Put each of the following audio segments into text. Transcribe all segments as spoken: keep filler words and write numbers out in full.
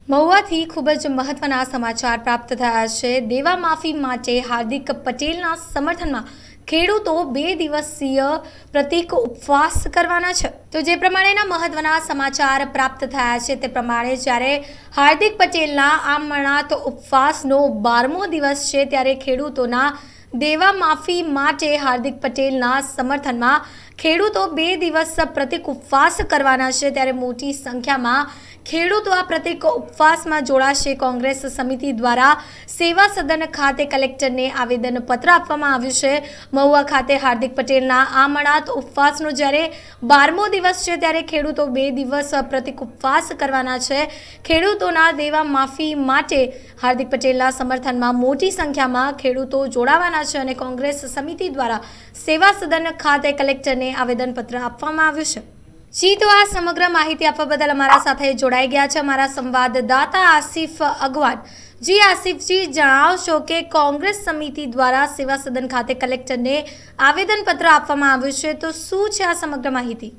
મહુવાથી ખૂબ જ મહત્વના સમાચાર પ્રાપ્ત થયા છે। દેવા માફી માટે હાર્દિક પટેલના સમર્થનમાં ખેડૂતો બે દિવસીય પ્રતિક ઉપવાસ કરવાના છે। તો જે પ્રમાણેના મહત્વના સમાચાર પ્રાપ્ત થયા છે તે પ્રમાણે જ્યારે હાર્દિક પટેલના આમરણાંત ઉપવાસનો બારમો દિવસ છે ત્યારે ખેડૂતોના દેવા માફી માટે હાર્દિક પટેલના સમર્થનમાં ખેડૂતો બે દિવસ પ્રતિક ઉપવાસ કરવાના છે ત્યારે મોટી સંખ્યામાં ખેડૂતો આ પ્રતિક ઉપવાસમાં જોડાશે। કોંગ્રેસ સમિતિ દ્વારા સેવા સદન ખાતે કલેક્ટરને આવેદનપત્ર આપવામાં આવ્યું છે। મહુવા ખાતે હાર્દિક પટેલના આમરણાંત ઉપવાસનો જ્યારે બારમો દિવસ છે ત્યારે ખેડૂતો બે દિવસ પ્રતિક ઉપવાસ કરવાના છે। ખેડૂતોના દેવા માફી માટે હાર્દિક પટેલના સમર્થનમાં મોટી સંખ્યામાં ખેડૂતો જોડાવાના છે અને કોંગ્રેસ સમિતિ દ્વારા સેવા સદન ખાતે કલેક્ટરને આવેદનપત્ર આપવામાં આવ્યું છે। जी तो आ समग्र माहिती आपवा बदल अमारा साथे जोड़ाई गया है अमारा संवाददाता आसिफ अगवान। जी आसिफ जी जणावशो के कांग्रेस समिति द्वारा सेवा सदन खाते कलेक्टर ने आवेदन पत्र आपवामां आव्युं छे तो शुं छे आ समग्र माहिती?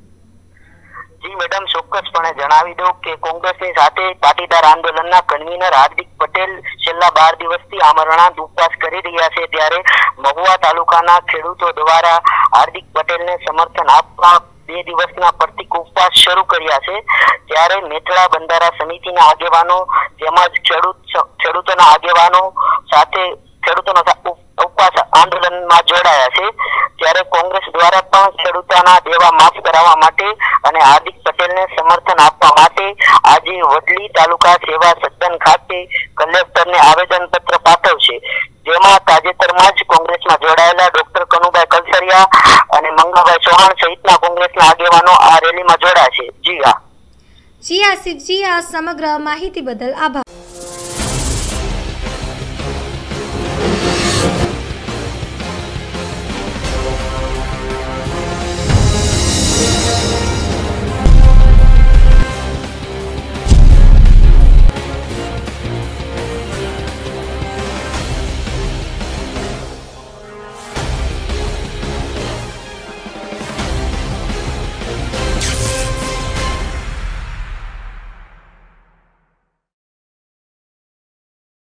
जी मैडम ચોક્કસપણે જણાવી દઉં કે કોંગ્રેસની સાથે પાટીદાર આંદોલનના કન્વીનર હાર્દિક પટેલ છેલ્લા બાર દિવસથી આમરણાંત ઉપવાસ કરી રહ્યા છે ત્યારે મહુવા તાલુકાના ખેડૂતો દ્વારા હાર્દિક પટેલને સમર્થન આપવા બે દિવસના પ્રતિક ઉપવાસ શરૂ કર્યા છે। ત્યારે મેથડા બંધારા સમિતિના આગેવાનો તેમજ ખેડૂત ખેડૂતોના આગેવાનો સાથે ખેડૂતોના ઉપવાસ આંદોલનમાં જોડાયા છે। ત્યારે કોંગ્રેસ દ્વારા પણ ખેડૂતોના દેવા માફ કરાવવા માટે અને હાર્દિક પટેલને સમર્થન આપવા માટે આજે વડલી તાલુકા સેવા સદન ખાતે કલેક્ટરને આવેદનપત્ર પાઠવશે। જેમાં તાજેતરમાં જ કોંગ્રેસમાં જોડાયેલા ડોક્ટર કનુભાઈ કલસરિયા અને મંગાભાઈ ચૌહાણ સહિતના કોંગ્રેસના આગેવાનો આ રેલીમાં જોડાશે। જી હા જી આસિફ જી આ સમગ્ર માહિતી બદલ આભાર।